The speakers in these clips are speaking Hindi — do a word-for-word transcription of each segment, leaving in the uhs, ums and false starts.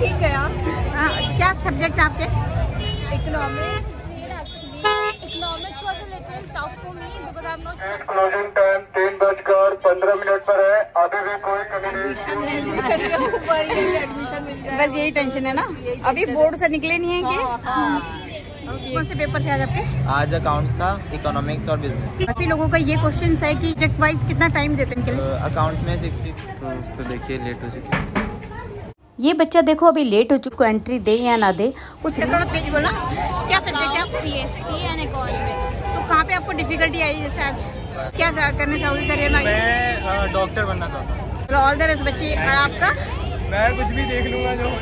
ठीक है यार। क्या सब्जेक्ट आपके? Economics. Economics was a little tough for me because I'm not. Closing time तीन बजकर पंद्रह मिनट पर है। अभी भी कोई कमी नहीं। एडमिशन मिल जाए, बस यही टेंशन है ना। अभी बोर्ड से निकले नहीं है कि? कौन से पेपर थे आज आपके? आज अकाउंट्स था, इकोनॉमिक्स और बिजनेस। काफी लोगों का ये क्वेश्चन है कि सब्जेक्ट वाइज कितना टाइम देते हैं इनके लिए? अकाउंट्स में सिक्सटी। तो तो देखिए लेट हो चुकी। ये बच्चा देखो अभी लेट हो चुका, उसको एंट्री दे या ना दे कुछ। थोड़ा तेज बोला। क्या सब्जेक्ट है? PST and economics. तो कहाँ पे आपको डिफिकल्टी आई? जैसे आज क्या करना चाहोगे करियर में? मैं डॉक्टर बनना चाहता हूँ। ऑल द बेस्ट बच्चे। और आपका? मैं कुछ भी देख लूँगा जो।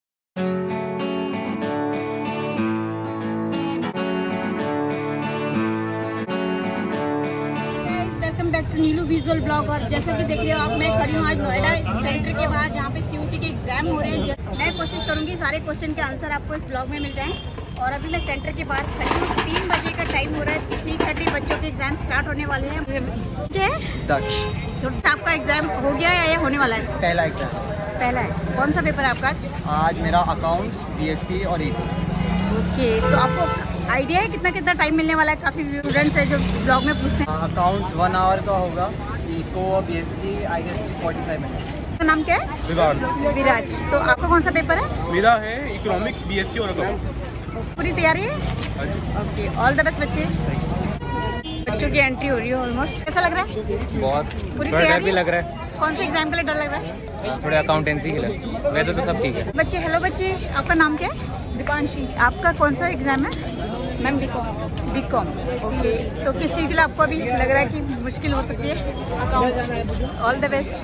Welcome back to Neelu visual blog. और जैसा कि देख रहे हो आप, मैं खड़ी हूँ आज नोएडा सेंटर के बाहर, जहाँ पे सीयूटी के एग्जाम हो रहे हैं। मैं कोशिश करूँगी सारे क्वेश्चन के आंसर आपको इस ब्लॉग में मिल जाएं। और अभी मैं सेंटर के बाहर खड़ी हूँ। तीन बजे का टाइम हो रहा है। थ्री थर्टी बच्चों के एग्जाम स्टार्ट होने वाले हैं। क्या है? दक्ष। तो आपका एग्जाम हो गया है या होने वाला है? पहला एग्जाम। पहला है। कौन सा पेपर है आपका? आज मेरा अकाउंट्स, पीएसटी और इको। ओके, तो आपको आइडिया है कितना कितना टाइम मिलने वाला है? काफी स्टूडेंट्स है जो ब्लॉग में पूछते हैं। अकाउंट्स वन आवर का होगा, इको और PST I guess forty five minutes. तो नाम क्या है? विराज। विराज। तो आपका कौन सा पेपर है? मेरा है इकोनॉमिक्स, बीएसटी और अकाउंट्स। पूरी तैयारी है? ओके, ऑल द बेस्ट बच्चे। बच्चों की एंट्री हो रही है ऑलमोस्ट। कैसा लग रहा है? बहुत पूरी तैयारी भी लग रहा है। कौन से एग्जाम के लिए डर लग रहा है? थोड़े अकाउंटेंसी के लिए, वैसे तो सब ठीक है। बच्चे हेलो बच्चे, आपका नाम क्या है? दीपांशी। आपका कौन सा एग्जाम है? Ma'am BCom. बीकॉम। ओके, तो किस चीज़ के लिए आपको अभी लग रहा है कि मुश्किल हो सकती है? अकाउंट्स। All the best.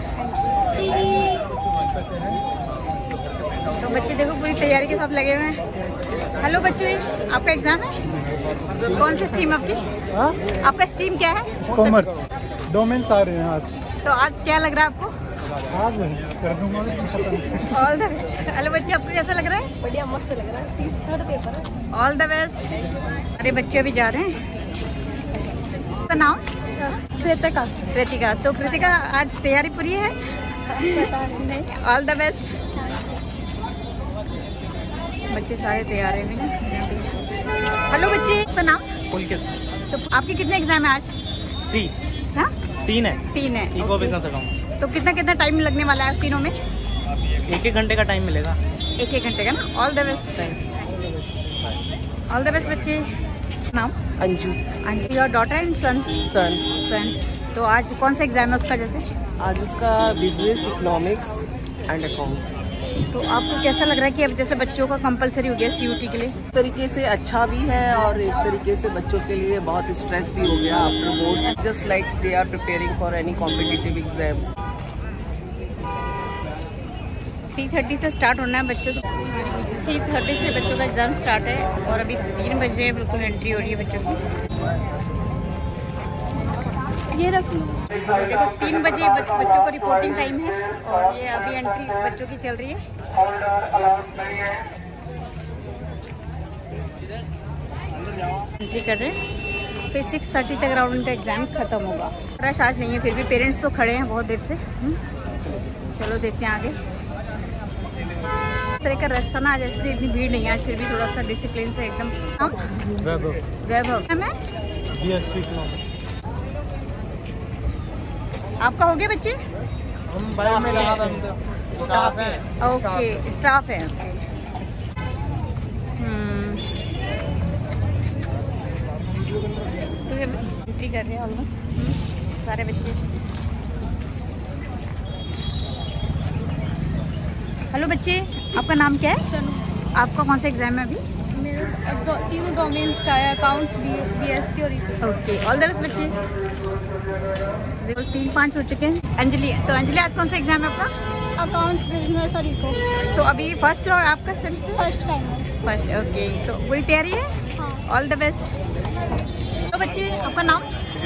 तो बच्चे देखो पूरी तैयारी के साथ लगे हुए हैं। हेलो बच्चों, आपका एग्जाम है? कौन सी स्ट्रीम आपकी? हाँ? आपका स्ट्रीम क्या है? कॉमर्स। डोमेन्स आ रहे हैं आज। तो आज क्या लग रहा है आपको? आज कर दूंगा। All the best. हेलो बच्चे, आपको कैसा लग रहा है? बढ़िया, मस्त लग रहा है। तीस थर्ड पेपर है। All the best. अरे बच्चे अभी जा रहे हैं। आपका नाम? कृतिका। कृतिका। तो कृतिका आज तैयारी पूरी है? नहीं। All the best. बच्चे सारे तैयार हैं। हेलो बच्चे, आपका नाम? तो आपके कितने एग्जाम है आज? तीन। हाँ? तीन है। तीन है। Eco business account. तो कितना कितना टाइम लगने वाला है तीनों में? एक एक घंटे का टाइम मिलेगा। एक एक घंटे का ना। All the best. All the best बच्चे। नाम? Anju. Anju. Your daughter and son? Son. Son. तो आज कौन सा एग्जाम है उसका? जैसे आज उसका बिजनेस, इकोनॉमिक्स एंड अकाउंट्स। तो आपको कैसा लग रहा है कि अब जैसे बच्चों का कंपलसरी हो गया सीयूटी के लिए? एक तरीके से अच्छा भी है और एक तरीके से बच्चों के लिए बहुत स्ट्रेस भी हो गया after boards, just like they are preparing for any competitive exams. Three thirty से स्टार्ट होना है बच्चों को। थ्री थर्टी से बच्चों का एग्जाम स्टार्ट है और अभी तीन बज रहे हैं। बिल्कुल एंट्री हो रही है बच्चों की। ये रख लो। देखो तीन बजे बच, बच्चों का रिपोर्टिंग टाइम है और ये अभी एंट्री बच्चों की चल रही है। एंट्री कर रहे हैं। फिर सिक्स थर्टी तक अराउंड उनका एग्जाम खत्म होगा। रश आज नहीं है, फिर भी पेरेंट्स तो खड़े हैं बहुत देर से। हुँ? चलो देखते हैं आगे। इस तरह का रश था ना आज, ऐसे इतनी भीड़ नहीं है आज, फिर भी थोड़ा सा डिसिप्लिन से एकदम। वैभव। आपका हो गया बच्चे? हम बाइक में लगा रहे स्टाफ है। ओके, स्टाफ है। हम्म, तो ये एंट्री कर रहे हैं ऑलमोस्ट सारे बच्चे। हेलो बच्चे, आपका नाम क्या है? आपका कौन सा एग्जाम है अभी? मेरा तीनों डोमेन्स का है, अकाउंट्स, बीएसटी और eco. Okay, all the best बच्चे। देखो तीन पाँच हो चुके हैं। अंजलि, तो अंजलि आज कौन सा एग्जाम है आपका? अकाउंट्स, बिजनेस और इको। तो अभी फर्स्ट और आपका सेमेस्टर? फर्स्ट टाइम है। फर्स्ट। ओके, तो पूरी तैयारी है? हाँ। All the best. तो बच्चे, आपका नाम?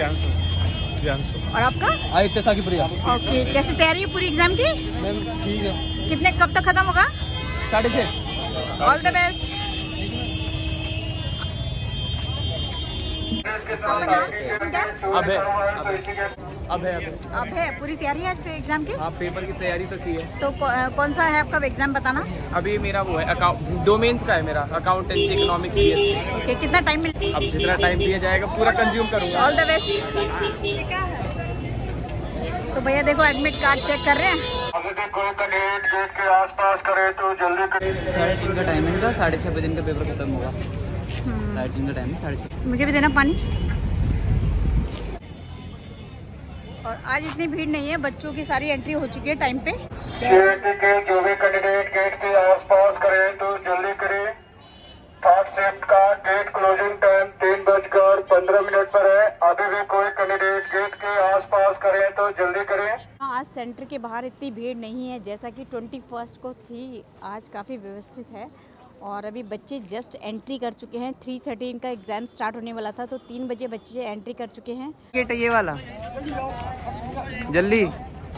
और आपका? आदित्य साकी प्रिया। ओके, कैसे तैयारी है पूरी एग्जाम की? मैम ठीक है। कितने कब तक खत्म होगा? साढ़े छः। All the best. अब है अब है अब है पूरी तैयारी है आज पे एग्जाम की? हाँ, पेपर की तैयारी तो की है। तो कौन सा है आपका एग्जाम बताना? अभी मेरा वो है अकाउंट डोमेन्स का है मेरा, अकाउंटेंसी इकोनॉमिक्स बीएससी। ओके, कितना टाइम मिल? अब जितना टाइम दिया जाएगा पूरा कंज्यूम करूँगा। All the best. तो भैया देखो एडमिट कार्ड चेक कर रहे हैं। अभी भी कोई कैंडिडेट गेट के आसपास करे तो जल्दी करें। साढ़े तीन का टाइम है इनका, साढ़े छः बजे इनका पेपर खत्म होगा। साढ़े तीन का टाइम है, साढ़े छः। मुझे भी देना पानी। और आज इतनी भीड़ नहीं है, बच्चों की सारी एंट्री हो चुकी है टाइम पे। सीईटी के जो भी कैंडिडेट गेट के आसपास करे तो जल्दी करें। थर्ड शिफ्ट का गेट क्लोजिंग टाइम तीन बजकर पंद्रह मिनट पर है। अभी भी कोई कैंडिडेट गेट के आसपास करे तो जल्दी करें। आज सेंटर के बाहर इतनी भीड़ नहीं है जैसा कि ट्वेंटी फर्स्ट को थी। आज काफ़ी व्यवस्थित है और अभी बच्चे जस्ट एंट्री कर चुके हैं। थ्री थर्टी इनका एग्ज़ाम स्टार्ट होने वाला था, तो तीन बजे बच्चे एंट्री कर चुके हैं। गेट है ये वाला, जल्दी।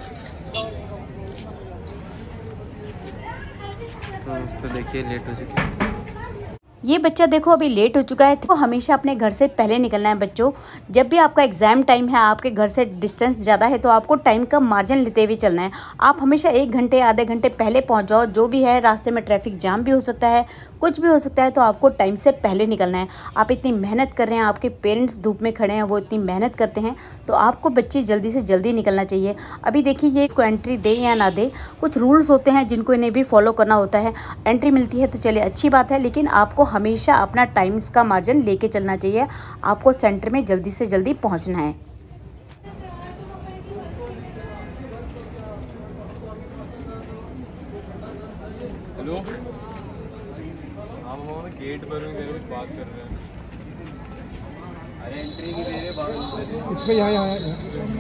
तो तो देखिए लेट हो चुके हैं। ये बच्चा देखो अभी लेट हो चुका है। तो हमेशा अपने घर से पहले निकलना है बच्चों। जब भी आपका एग्जाम टाइम है, आपके घर से डिस्टेंस ज़्यादा है, तो आपको टाइम का मार्जिन लेते हुए चलना है। आप हमेशा एक घंटे आधे घंटे पहले पहुंच जाओ। जो भी है, रास्ते में ट्रैफिक जाम भी हो सकता है, कुछ भी हो सकता है, तो आपको टाइम से पहले निकलना है। आप इतनी मेहनत कर रहे हैं, आपके पेरेंट्स धूप में खड़े हैं, वो इतनी मेहनत करते हैं, तो आपको बच्चे जल्दी से जल्दी निकलना चाहिए। अभी देखिए ये इसको एंट्री दे या ना दे, कुछ रूल्स होते हैं जिनको इन्हें भी फॉलो करना होता है। एंट्री मिलती है तो चलिए अच्छी बात है, लेकिन आपको हमेशा अपना टाइम्स का मार्जिन लेके चलना चाहिए। आपको सेंटर में जल्दी से जल्दी पहुंचना है। हेलो, हम वो गेट पर कुछ बात कर रहे हैं। अरे एंट्री नहीं दे रहे, बात इसमें यहाँ यहाँ ये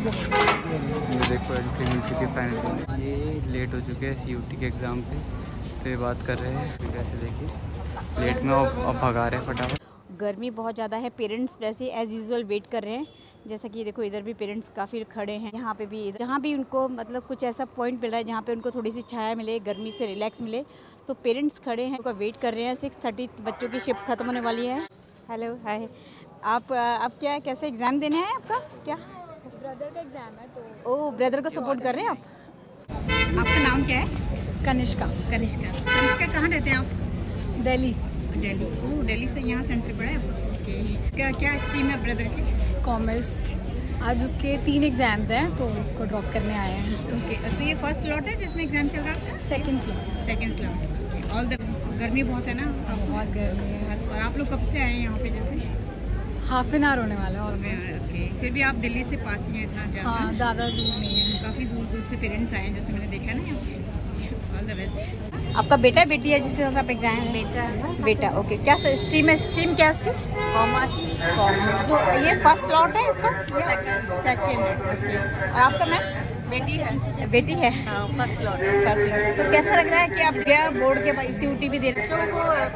देखो एंट्री मिल चुकी है फाइनली। ये लेट हो चुके हैं सीयूटी के एग्ज़ाम पे, तो ये बात कर रहे हैं। कैसे देखिए लेट में अब अब भगा रहे हैं फटाफट। गर्मी बहुत ज़्यादा है, पेरेंट्स वैसे एज़ यूजुअल वेट कर रहे हैं। जैसा कि देखो इधर भी पेरेंट्स काफ़ी खड़े हैं, यहाँ पे भी, जहाँ भी उनको मतलब कुछ ऐसा पॉइंट मिल रहा है जहाँ पे उनको थोड़ी सी छाया मिले, गर्मी से रिलैक्स मिले, तो पेरेंट्स खड़े हैं, उनका वेट कर रहे हैं। सिक्स थर्टी बच्चों की शिफ्ट खत्म होने वाली है। Hello, hi. आप आप क्या कैसे एग्ज़ाम देने हैं? आपका क्या ब्रदर का एग्जाम है तो। ओ, ब्रदर को सपोर्ट कर रहे हैं आप। आपका नाम क्या है? कनिष्का। कनिष्का। कनिष्का कहाँ रहते हैं आप? दिल्ली। दिल्ली। ओह, दिल्ली से यहाँ सेंटर पड़ा है। ओके, क्या क्या स्ट्रीम है ब्रदर की? कॉमर्स। आज उसके तीन एग्जाम्स हैं तो इसको ड्रॉप करने आए हैं। ओके, तो ये फर्स्ट स्लॉट है जिसमें एग्जाम चल रहा है? Second slot. Second slot. All the गर्मी बहुत है ना, बहुत गर्मी है। और आप लोग कब से आए हैं यहाँ पे? जैसे हाफ एन आवर होने वाला है ऑलमोस्ट। ओके, फिर भी आप दिल्ली से पास ही हैं इतना ज़्यादा? हाँ, ज़्यादा दूर नहीं है। काफ़ी दूर दूर से पेरेंट्स आए हैं जैसे मैंने देखा ना यहाँ पे। All the best. आपका बेटा बेटी है जिसके साथ आप एग्जाम हैं? बेटा है। बेटा, ओके। क्या स्ट्रीम है? स्ट्रीम क्या है उसकी? कॉमर्स। कॉमर्स। तो ये फर्स्ट स्लॉट है इसका? सेकंड। और आपका मैम? बेटी है। बेटी है। First slot. First slot. तो कैसा लग रहा है कि आप गया बोर्ड के बाद सीयूटी भी दे रहे हैं?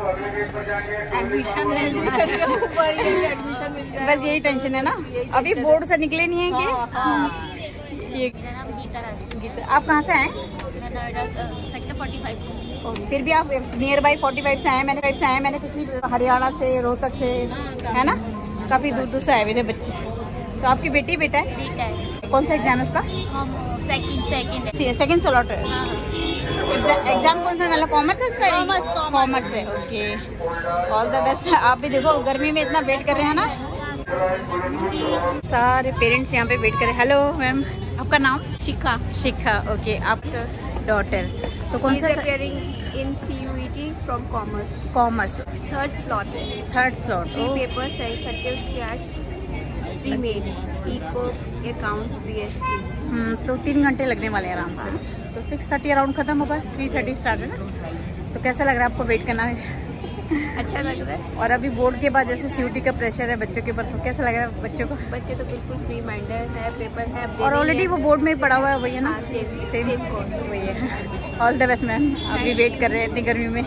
एडमिशन मिल जाए, एडमिशन मिल जाए, बस यही टेंशन है ना। अभी बोर्ड से निकले नहीं है कि ये? गीता, आप कहाँ से आए? सेक्टर फोर्टी फाइव से। फिर भी आप नियर बाई फोर्टी फाइव से आए। मैंने से आए मैंने पिछली हरियाणा से, रोहतक से, है ना, काफ़ी दूर दूर से आए हुए थे बच्चे। तो आपकी बेटी बेटा है? बेटा है। कौन सा एग्जाम है उसका? सेकंड सेकंड सेकंड स्लॉट है। एग्जाम कौन सा वाला? कॉमर्स है उसका? कॉमर्स। कॉमर्स है। Okay, all the best. आप भी देखो गर्मी में इतना वेट कर रहे हैं ना, सारे पेरेंट्स यहाँ पे वेट कर रहे हैं। हेलो मैम, आपका नाम? शिखा। शिखा, ओके। आपका डॉटर तो कौन सा? In CUET from commerce. Commerce. Third slot है। Third slot. थ्री पेपर सही करके उसके आज three main eco accounts BST. Hmm, तो तीन घंटे लगने वाले हैं आराम से। तो सिक्स थर्टी अराउंड खत्म होगा, थ्री थर्टी स्टार्ट है ना। तो कैसा लग रहा है आपको वेट करना है? अच्छा लग रहा है। और अभी बोर्ड के बाद जैसे सीयूटी का प्रेशर है बच्चों के ऊपर, तो कैसा लग रहा है बच्चों को? बच्चे तो बिल्कुल फ्री माइंडेड है, पेपर है और ऑलरेडी वो बोर्ड में ही पढ़ा हुआ है, वही है ना? हाँ, सेम सेम सेम कोड वही है। ऑल द बेस्ट मैम, अभी वेट कर रहे हैं इतनी गर्मी में।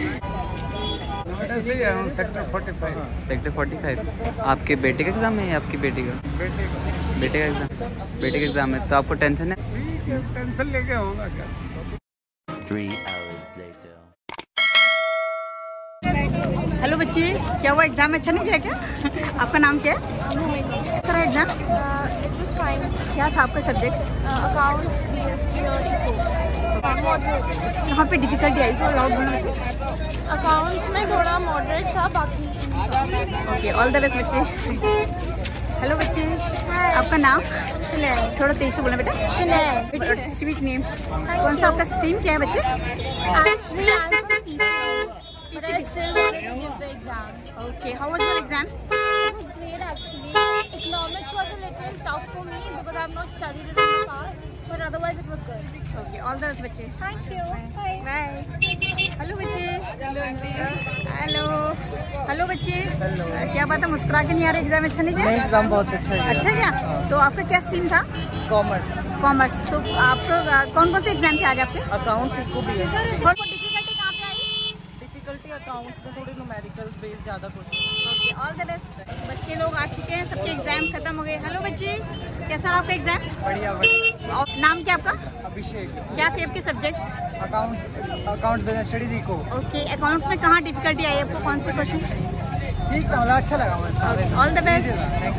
Sector forty five. Sector forty five. आपके बेटे का एग्जाम है या आपकी बेटी का? बेटे का। बेटे का एग्जाम। बेटे का एग्जाम है तो आपको टेंशन है? टेंशन लेके होगा क्या? हेलो हेलो बच्चे, क्या वो एग्जाम अच्छा नहीं गया क्या? आपका नाम क्या है? Sir exam it was fine. क्या था आपका सब्जेक्ट? अकाउंट्स, बीएसटी और इको। मॉडरेट। कहाँ पे डिफिकल्टी आई थी? लाउड बोलना चाहिए। अकाउंट्स में थोड़ा मॉडरेट था, बाकी ओके, ऑल द बेस्ट बच्चे। हेलो बच्चे, आपका नाम? शनैन। थोड़ा तेज से बोलना बेटा। शनैन। Sweet name. कौन सा आपका स्ट्रीम क्या है बच्चे? Actually, I'm from P C O, but I still want to give the exam. Okay, how was your exam? It was great actually. Economics was a little tough for me because I've not studied it in the past, but otherwise it was good. Okay, all the best बच्चे। Thank you. Bye. Bye. Hello बच्चे। हेलो हेलो बच्चे। क्या बात है, मुस्कुरा के नहीं आ रहे? एग्जाम अच्छा नहीं गया? एग्जाम बहुत अच्छा है। अच्छा गया? तो आपका क्या स्ट्रीम था? कॉमर्स। कॉमर्स। तो आपको कौन कौन से एग्जाम थे आज आपके? अकाउंट्स इको भी है। डिफिकल्टी कहाँ पे आई? डिफिकल्टी अकाउंट्स में थोड़ी न्यूमेरिकल बेस ज़्यादा कुछ। Okay, all the best. बच्चे लोग आ चुके हैं, सबके एग्जाम खत्म हो गए। हेलो बच्चे, कैसा रहा आपका एग्जाम? बढ़िया बढ़िया। और नाम क्या आपका? अभिषेक। क्या थे आपके subjects? Accounts accounts business studies eco. Okay, accounts में कहाँ डिफिकल्टी आई आपको? कौन से क्वेश्चन? ठीक था, मतलब अच्छा लगा मुझे सारे। All the best.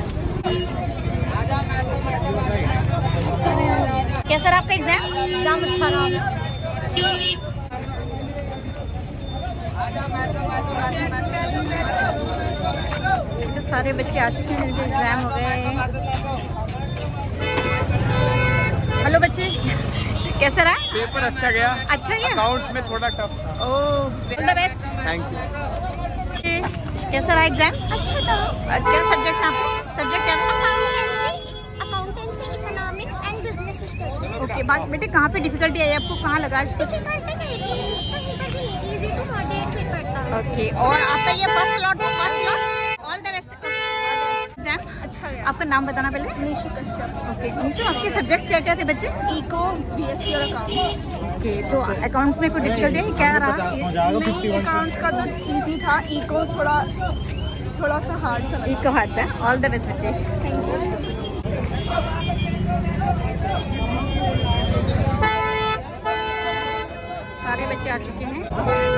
कैसा रहा आपका एग्जाम? एग्जाम अच्छा रहा। तो सारे बच्चे आ चुके हैं, एग्जाम हो गए। हेलो बच्चे, कैसा रहा? पेपर अच्छा गया। अच्छा गया? अकाउंट्स में थोड़ा टफ था। ओह, all the best. Thank you. कैसा रहा एग्जाम? अच्छा था। क्या सब्जेक्ट था आपके? सब्जेक्ट क्या था? Accountancy, economics and business studies. Okay, बात बेटे कहाँ पे डिफिकल्टी आई आपको? कहाँ लगा इसको? इजी टू मॉडरेट पेपर था। ओके, और आपका ये फर्स्ट स्लॉट था? First slot. All the best. Exam अच्छा गया। आपका नाम बताना पहले। निशु कश्यप। ओके, निशु, आपके सब्जेक्ट्स क्या क्या थे बच्चे? इको, बीएसटी और अकाउंट्स। ओके, तो अकाउंट्स में कोई डिफिकल्टी है? क्या रहा? मेन अकाउंट्स का तो इजी था, इको थोड़ा थोड़ा सा हार्ड था। इको हाथ है। ऑल द बेस्ट बच्चे। सारे बच्चे आ चुके हैं।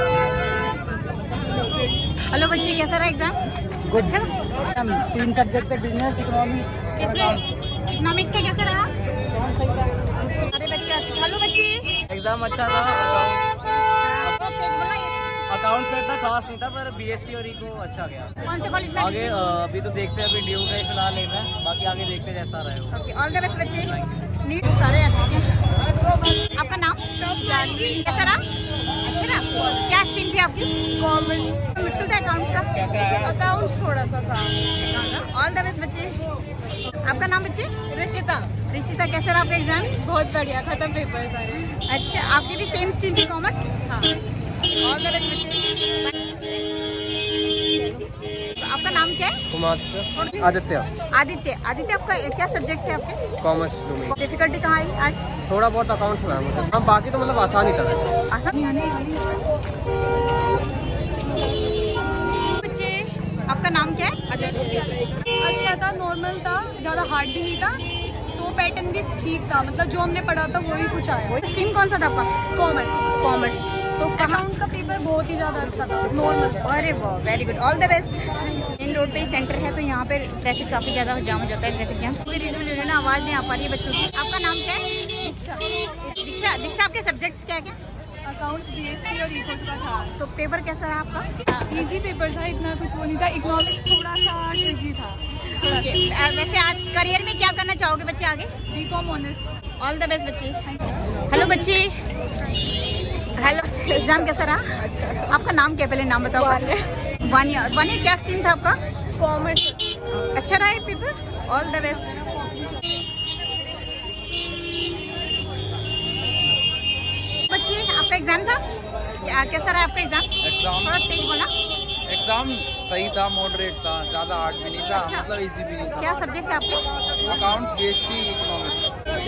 हेलो बच्चे, कैसा रहा एग्जाम? अच्छा रहा? तीन सब्जेक्ट थे, बिजनेस, इकोनॉमिक्स। इसमें इकोनॉमिक्स का कैसा रहा? सारे बच्चे आ चुके। हेलो बच्चे, एग्जाम अच्छा था। तेज बोलना। ये अकाउंट्स का इतना खास नहीं था, पर बीएसटी और इको अच्छा गया। कौन से कॉलेज में? आगे अ, अभी तो देखते हैं, अभी ड्यू है फिलहाल लेना है, बाकी आगे देखते हैं जैसा रहे हो। ओके, ऑल द बेस्ट बच्चे। नीट सारे आ चुके हैं। आपका नाम? कैसा रहा? अच्छा रहा? क्या स्ट्रीम थी आपकी? कॉमर्स। मुश्किल था अकाउंट्स का? अकाउंट्स थोड़ा सा था। ऑल द बेस्ट बच्चे। आपका नाम बच्चे? ऋषिता। ऋषिता, कैसा रहा आपका एग्जाम? बहुत बढ़िया, खत्म पेपर सारे। अच्छा, आपकी भी सेम स्ट्रीम थी, कॉमर्स? हाँ। ऑल द बेस्ट बच्चे। आपका नाम क्या है? कुमार। आदित्य। आदित्य। आदित्य, आपका क्या सब्जेक्ट थे आपके? कॉमर्स। डिफिकल्टी कहाँ आई आज? थोड़ा बहुत अकाउंट्स में मुझे। हाँ, बाकी तो मतलब आसान ही था वैसे। आसान? बच्चे, आपका नाम क्या है? अच्छा था, नॉर्मल था, ज़्यादा हार्ड भी नहीं था, तो पैटर्न भी ठीक था, मतलब जो हमने पढ़ा था वही कुछ आया। स्ट्रीम कौन सा था आपका? कॉमर्स। कॉमर्स। तो अकाउंट का पेपर बहुत ही ज़्यादा अच्छा था, नॉर्मल था। अरे वाह, very good, all the best. Main road पे ही सेंटर है, तो यहाँ पे ट्रैफिक काफी ज्यादा जाम हो जाता है, ट्रैफिक जाम। कोई रीडियो वीडियो ना आवाज नहीं आ पा रही है बच्चों की। आपका नाम क्या है? दीक्षा। दीक्षा। दीक्षा, आपके सब्जेक्ट्स क्या क्या? अकाउंट्स, बीएससी और इको का था। तो पेपर कैसा रहा आपका? इजी पेपर था, इतना कुछ वो नहीं था। इकोनॉमिक्स थोड़ा सा ट्रिकी था। ओके, वैसे आज करियर में क्या करना चाहोगे बच्चे आगे? BCom honours. All the best बच्चे। हेलो बच्चे। हेलो, एग्जाम कैसा रहा? अच्छा। आपका नाम क्या, पहले नाम बताओ। वानिया। वानिया, क्या स्ट्रीम था आपका? कॉमर्स। अच्छा रहा है पेपर? All the best. बच्चे, आपका एग्जाम था? क्या कैसा रहा आपका एग्जाम? एग्जाम थोड़ा तेज बोला। एग्जाम सही था, मॉडरेट था, ज्यादा हार्ड भी नहीं था, अच्छा। मतलब इजी भी नहीं था। क्या सब्जेक्ट थे आपके? Account, BST, economics.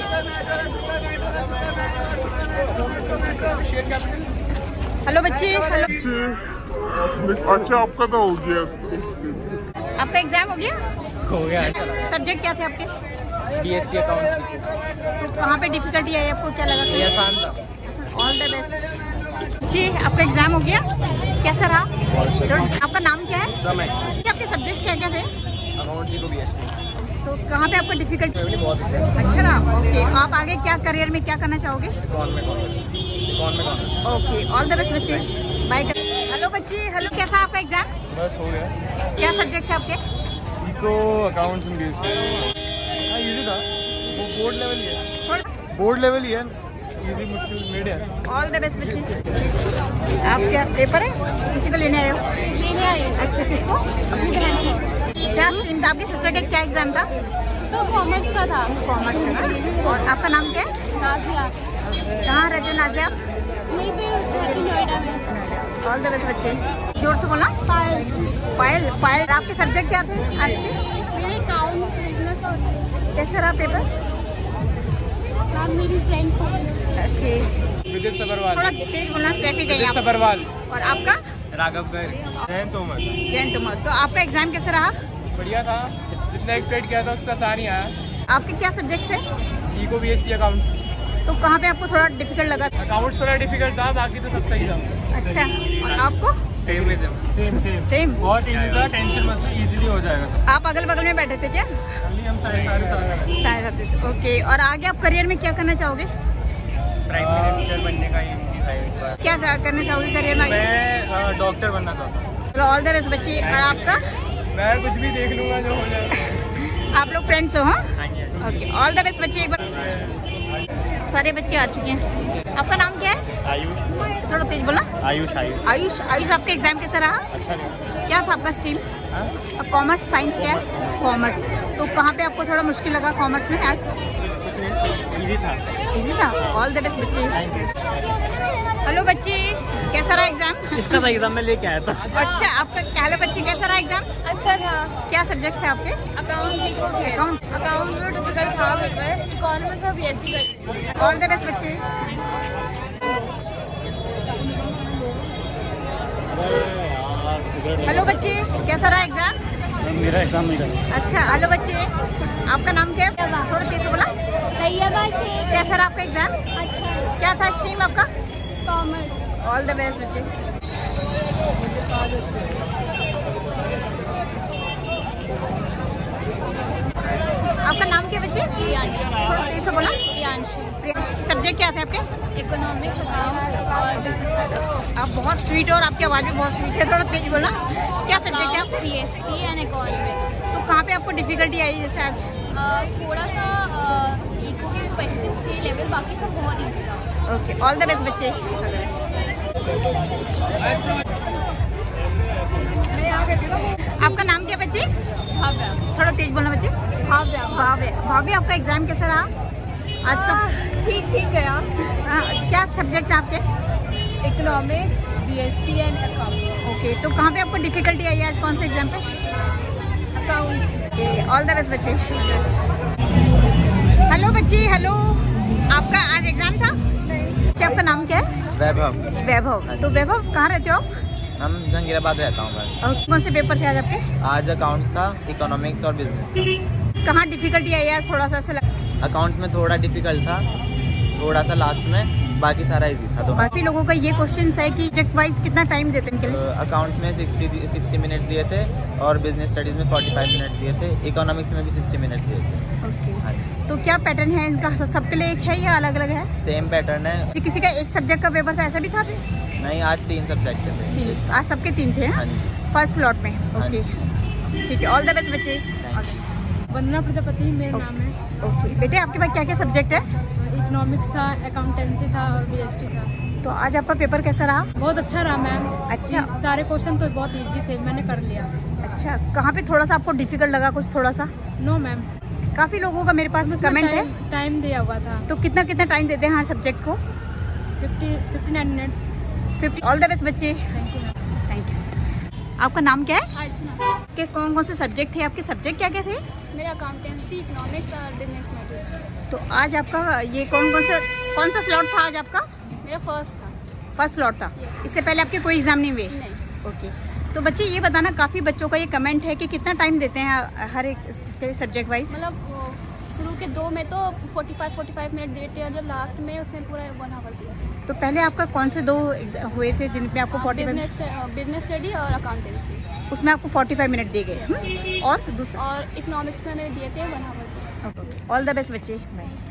हेलो बच्चे। हेलो, अच्छा आपका तो हो गया। आपका एग्जाम हो गया? हो गया। सब्जेक्ट क्या थे आपके? BST accounts. तो कहाँ पे डिफिकल्टी आई आपको? क्या लगा? ये आसान था। All the best. बच्चे, आपका एग्जाम हो गया, कैसा रहा? आपका नाम क्या है? समय आपके सब्जेक्ट क्या क्या थे? अकाउंट्स को बीएसटी। तो कहाँ पे आपका डिफिकल्ट? बहुत अच्छा रहा। ओके, आप आगे क्या करियर में क्या करना चाहोगे? कौन में कौन में कौन ओके, ऑल द बेस्ट बच्चे, बाय। हेलो बच्चे, हेलो, कैसा आपका एग्जाम? बस हो गया। क्या सब्जेक्ट थे आपके? Eco, accounts and BST. हाँ इजी था, वो बोर्ड लेवल ही है, बोर्ड लेवल ही है, इजी मुश्किल मिड है। ऑल द बेस्ट बच्चे। आप क्या पेपर है, किसी को लेने आए हो? लेने आई हूँ। अच्छा, किसको? अपनी बहन को। क्या स्ट्रीम था आपकी सिस्टर का? क्या एग्जाम था? तो कॉमर्स का था। कॉमर्स का था। और आपका नाम क्या है? नाजिया। कहाँ रहते हो नाजिया आप? यहीं पे रहती नोएडा में। ऑल द बेस्ट बच्चे, जोर से बोला। पायल। पायल, पायल, आपके सब्जेक्ट क्या थे आज के? मेरे अकाउंट्स, बिजनेस और कैसे रहा पेपर? मैम मेरी फ्रेंड को। ओके, विदेश सबरवाल। थोड़ा तेज बोलना, ट्रैफिक है यहाँ पे। सबरवाल। और आपका? राघव गर। जैन तोमर। जैन तोमर। तो आपका एग्जाम कैसे रहा? बढ़िया था, जितना एक्सपेक्ट किया था उससे आसान ही आया। आपके क्या सब्जेक्ट्स हैं? Eco, BST, accounts. तो कहाँ पे आपको थोड़ा डिफिकल्ट लगा? अकाउंट्स थोड़ा डिफिकल्ट था, बाकी तो सब सही था। अच्छा, और आपको? Same with same same same. बहुत इजी था, टेंशन मत लो, इजीली हो जाएगा। आप अगल बगल में बैठे थे क्या? अभी हम सारे सारे सारे सारे साथ थे। ओके, और आगे आप करियर में क्या करना चाहोगे? प्राइम मिनिस्टर बनने का ये है। क्या करना चाहोगे करियर में? मैं डॉक्टर बनना चाहता हूँ। चलो, ऑल द बेस्ट बच्चे। और आपका? मैं कुछ भी देख लूंगा जो हो जाए। आप लोग फ्रेंड्स हो? हाँ, ओके, ऑल द बेस्ट बच्चे। एक बार सारे बच्चे आ चुके हैं। आपका नाम क्या है? आयुष। थोड़ा तेज बोला। आयुष आयुष आयुष, आयुष, आपका एग्जाम कैसा रहा? अच्छा नहीं। क्या था आपका स्ट्रीम? कॉमर्स, साइंस, क्या है? कॉमर्स। तो कहाँ पे आपको थोड़ा मुश्किल लगा कॉमर्स में आज? कुछ नहीं, इजी था। इजी था। ऑल द बेस्ट बच्चे। हेलो बच्चे, कैसा रहा एग्जाम? इसका था एग्जाम में लेके आया था। अच्छा, आपका हेलो बच्चे, कैसा रहा एग्जाम? अच्छा था। क्या सब्जेक्ट थे आपके? Accounts, eco, Accounts। अकाउंट्स में डिफिकल्ट था पेपर। इकोनॉमिक्स और बीएससी का। ऑल द बेस्ट बच्चे। हेलो बच्चे, कैसा रहा एग्जाम? मेरा एग्जाम नहीं था। अच्छा, हेलो बच्चे, आपका नाम क्या है? थोड़ा तेज से बोला। कैसा रहा आपका एग्जाम? अच्छा। क्या था स्ट्रीम आपका? कॉमर्स। ऑल द बेस्ट बच्चे। आपका नाम क्या बच्चे? प्रियांशी। थोड़ा तेज से बोला। प्रियांशी। सब्जेक्ट क्या था आपके? इकोनॉमिक्स, अकाउंट्स और बिजनेस स्टडीज। आप बहुत स्वीट हो और आपकी आवाज़ भी बहुत स्वीट है, थोड़ा तेज बोला। क्या सब्जेक्ट है आप? BST and economics. तो कहाँ पे आपको डिफिकल्टी आई जैसे आज? थोड़ा सा इको के क्वेश्चंस थे लेवल, बाकी सब बहुत इजी था। ओके, ऑल द बेस्ट बच्चे। आपका नाम क्या बच्चे? भाव्या। थोड़ा तेज बोलना बच्चे। भाव्या। भाभी, भाभी, आपका एग्जाम कैसा रहा आज का? ठीक ठीक गया। हाँ, क्या सब्जेक्ट आपके? Economics, BST and accounts. Okay, तो कहाँ पे आपको डिफिकल्टी आई है आज कौन से एग्जाम पे? अकाउंट्स। ऑल द बेस्ट बच्चे। हेलो बच्चे, हेलो, आपका आज एग्जाम था? अच्छा, आपका नाम क्या है? वैभव। वैभव। तो वैभव, कहाँ रहते हो आप? हम जहांगीराबाद रहता हूँ मैं। और कौन से पेपर थे आज आपके? आज अकाउंट्स था, इकोनॉमिक्स और बिजनेस। कहाँ डिफिकल्टी आई है थोड़ा सा ऐसा लगा? अकाउंट्स में थोड़ा डिफिकल्ट था, थोड़ा सा लास्ट में, बाकी सारा इजी था। तो काफी लोगों का ये क्वेश्चन है कि सब्जेक्ट वाइज कितना टाइम देते हैं इनके लिए? अकाउंट्स में सिक्सटी सिक्सटी मिनट्स दिए थे और बिजनेस स्टडीज में फोर्टी फाइव मिनट्स दिए थे, इकोनॉमिक्स में भी सिक्सटी मिनट्स दिए थे। ओके, हाँ जी। तो क्या पैटर्न है इनका? सबके लिए एक है या अलग अलग है? सेम पैटर्न है। किसी का एक सब्जेक्ट का पेपर था, ऐसा भी था? नहीं, आज तीन सब्जेक्ट थे। तीन, आज सबके तीन थे। हाँ जी। फर्स्ट स्लॉट में। हाँ ओके, जी। ठीक है, ऑल द बेस्ट बच्चे। वंदना प्रजापति मेरा नाम है। ओके बेटे, आपके पास क्या क्या सब्जेक्ट है? इकोनॉमिक्स था, अकाउंटेंसी था और बीएसटी था। तो आज आपका पेपर कैसा रहा? बहुत अच्छा रहा मैम। अच्छा। सारे क्वेश्चन तो बहुत इजी थे, मैंने कर लिया। अच्छा, कहाँ पे थोड़ा सा आपको डिफिकल्ट लगा कुछ थोड़ा सा? No ma'am. काफी लोगों का मेरे पास कमेंट है। टाइम दिया हुआ था। तो कितना कितना टाइम देते हैं हर सब्जेक्ट को? Fifty fifty nine minutes. Fifty. All the best बच्चे। Thank you ma'am. Thank you. आपका नाम क्या है? अर्चना। के कौन कौन से सब्जेक्ट थे आपके? सब्जेक्ट क्या क्या थे? मेरा अकाउंटेंसी, इकोनॉमिक्स और बिजनेस मैनेजमेंट। तो आज आपका ये कौन कौन सा कौन सा स्लॉट था आज आपका? मेरा फर्स्ट था। फर्स्ट स्लॉट था। इससे पहले आपके कोई एग्जाम नहीं हुए? नहीं। ओके, तो बच्चे ये बताना, काफ़ी बच्चों का ये कमेंट है कि कितना टाइम देते हैं हर एक सब्जेक्ट वाइज? मतलब शुरू क्योंकि दो में तो पैंतालीस पैंतालीस मिनट देते हैं, जो लास्ट में उसमें पूरा वन आवर दिया। तो पहले आपका कौन से दो हुए थे जिनमें आपको फोर्टी बिजनेस बिजनेस स्टडी और अकाउंटेंसी, उसमें आपको पैंतालीस मिनट दिए गए, और दूसरा और इकोनॉमिक्स में दिए थे one hour. All the best बच्चे।